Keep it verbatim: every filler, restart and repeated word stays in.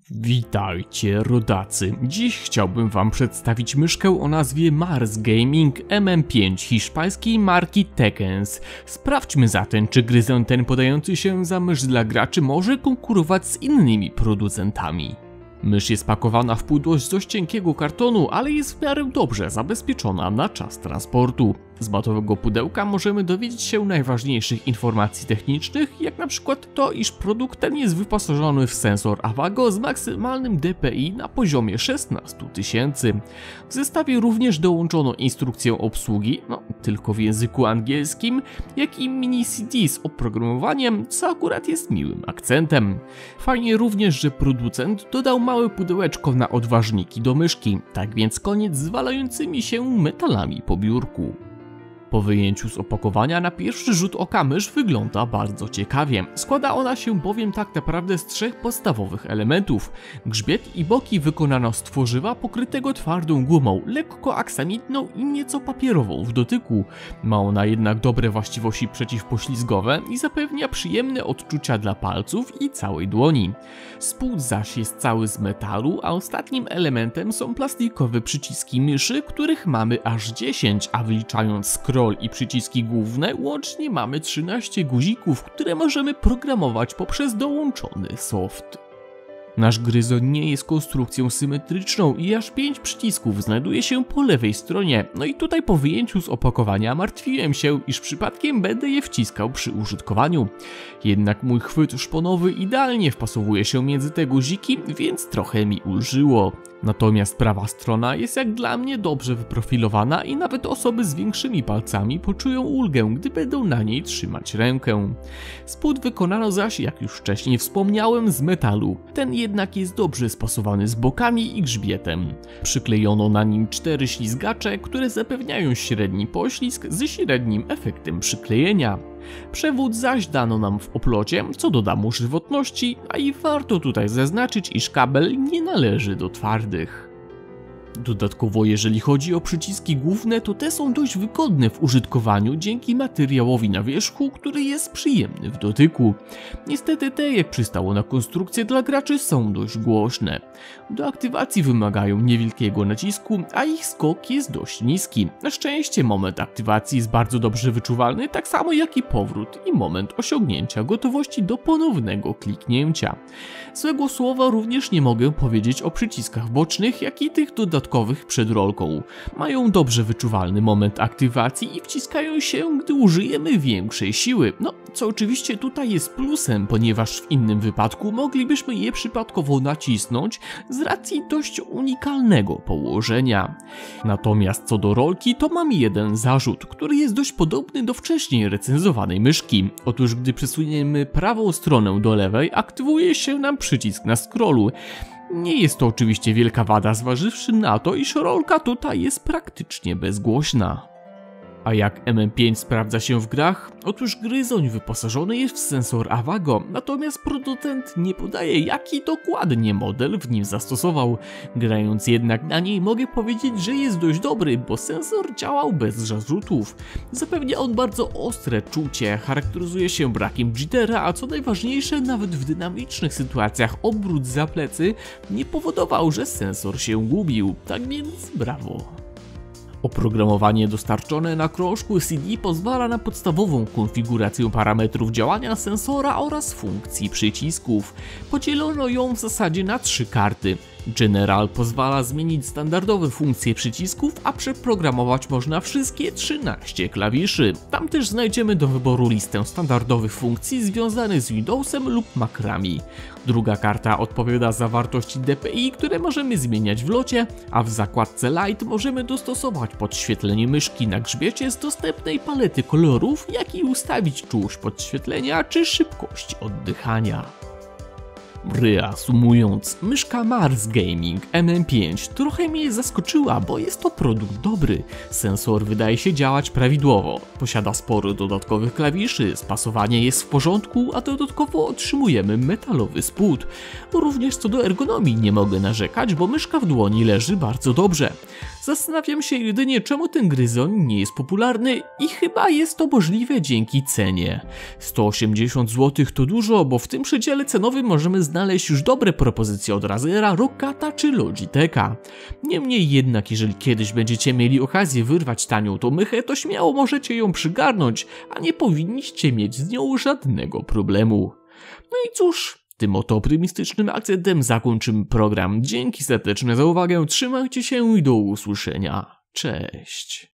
Witajcie rodacy, dziś chciałbym wam przedstawić myszkę o nazwie Mars Gaming M M pięć hiszpańskiej marki Tekens. Sprawdźmy zatem, czy gryzon ten podający się za mysz dla graczy może konkurować z innymi producentami. Mysz jest pakowana w pudło z dość cienkiego kartonu, ale jest w miarę dobrze zabezpieczona na czas transportu. Z matowego pudełka możemy dowiedzieć się najważniejszych informacji technicznych, jak na przykład to, iż produkt ten jest wyposażony w sensor Avago z maksymalnym D P I na poziomie szesnaście tysięcy. W zestawie również dołączono instrukcję obsługi, no tylko w języku angielskim, jak i mini C D z oprogramowaniem, co akurat jest miłym akcentem. Fajnie również, że producent dodał małe pudełeczko na odważniki do myszki, tak więc koniec z walającymi się metalami po biurku. Po wyjęciu z opakowania na pierwszy rzut oka mysz wygląda bardzo ciekawie. Składa ona się bowiem tak naprawdę z trzech podstawowych elementów. Grzbiet i boki wykonano z tworzywa pokrytego twardą gumą, lekko aksamitną i nieco papierową w dotyku. Ma ona jednak dobre właściwości przeciwpoślizgowe i zapewnia przyjemne odczucia dla palców i całej dłoni. Spód zaś jest cały z metalu, a ostatnim elementem są plastikowe przyciski myszy, których mamy aż dziesięć, a wyliczając scroll i przyciski główne, łącznie mamy trzynaście guzików, które możemy programować poprzez dołączony soft. Nasz gryzon nie jest konstrukcją symetryczną i aż pięć przycisków znajduje się po lewej stronie, no i tutaj po wyjęciu z opakowania martwiłem się, iż przypadkiem będę je wciskał przy użytkowaniu. Jednak mój chwyt szponowy idealnie wpasowuje się między te guziki, więc trochę mi ulżyło. Natomiast prawa strona jest jak dla mnie dobrze wyprofilowana i nawet osoby z większymi palcami poczują ulgę, gdy będą na niej trzymać rękę. Spód wykonano zaś, jak już wcześniej wspomniałem, z metalu. Ten jednak jest dobrze spasowany z bokami i grzbietem. Przyklejono na nim cztery ślizgacze, które zapewniają średni poślizg ze średnim efektem przyklejenia. Przewód zaś dano nam w oplocie, co doda mu żywotności, a i warto tutaj zaznaczyć, iż kabel nie należy do twardych. Dodatkowo jeżeli chodzi o przyciski główne, to te są dość wygodne w użytkowaniu dzięki materiałowi na wierzchu, który jest przyjemny w dotyku. Niestety te, jak przystało na konstrukcję dla graczy, są dość głośne. Do aktywacji wymagają niewielkiego nacisku, a ich skok jest dość niski. Na szczęście moment aktywacji jest bardzo dobrze wyczuwalny, tak samo jak i powrót i moment osiągnięcia gotowości do ponownego kliknięcia. Złego słowa również nie mogę powiedzieć o przyciskach bocznych, jak i tych dodatkowych przed rolką. Mają dobrze wyczuwalny moment aktywacji i wciskają się, gdy użyjemy większej siły. No, co oczywiście tutaj jest plusem, ponieważ w innym wypadku moglibyśmy je przypadkowo nacisnąć z racji dość unikalnego położenia. Natomiast co do rolki, to mam jeden zarzut, który jest dość podobny do wcześniej recenzowanej myszki. Otóż gdy przesuniemy prawą stronę do lewej, aktywuje się nam przycisk na scrollu. Nie jest to oczywiście wielka wada, zważywszy na to, iż rolka tutaj jest praktycznie bezgłośna. A jak M M pięć sprawdza się w grach? Otóż gryzoń wyposażony jest w sensor Avago, natomiast producent nie podaje, jaki dokładnie model w nim zastosował. Grając jednak na niej mogę powiedzieć, że jest dość dobry, bo sensor działał bez zarzutów. Zapewnia on bardzo ostre czucie, charakteryzuje się brakiem jittera, a co najważniejsze, nawet w dynamicznych sytuacjach obrót za plecy nie powodował, że sensor się gubił, tak więc brawo. Oprogramowanie dostarczone na krążku C D pozwala na podstawową konfigurację parametrów działania sensora oraz funkcji przycisków. Podzielono ją w zasadzie na trzy karty. General pozwala zmienić standardowe funkcje przycisków, a przeprogramować można wszystkie trzynaście klawiszy. Tam też znajdziemy do wyboru listę standardowych funkcji związanych z Windowsem lub Macrami. Druga karta odpowiada za wartości D P I, które możemy zmieniać w locie, a w zakładce Light możemy dostosować podświetlenie myszki na grzbiecie z dostępnej palety kolorów, jak i ustawić czułość podświetlenia czy szybkość oddychania. Reasumując, myszka Mars Gaming M M pięć trochę mnie zaskoczyła, bo jest to produkt dobry. Sensor wydaje się działać prawidłowo, posiada sporo dodatkowych klawiszy, spasowanie jest w porządku, a dodatkowo otrzymujemy metalowy spód. Również co do ergonomii nie mogę narzekać, bo myszka w dłoni leży bardzo dobrze. Zastanawiam się jedynie, czemu ten gryzon nie jest popularny i chyba jest to możliwe dzięki cenie. sto osiemdziesiąt złotych to dużo, bo w tym przedziale cenowym możemy znaleźć już dobre propozycje od Razera, Rokata czy Logitecha. Niemniej jednak, jeżeli kiedyś będziecie mieli okazję wyrwać tanią tą mychę, to śmiało możecie ją przygarnąć, a nie powinniście mieć z nią żadnego problemu. No i cóż, tym oto optymistycznym akcentem zakończymy program. Dzięki serdeczne za uwagę, trzymajcie się i do usłyszenia. Cześć.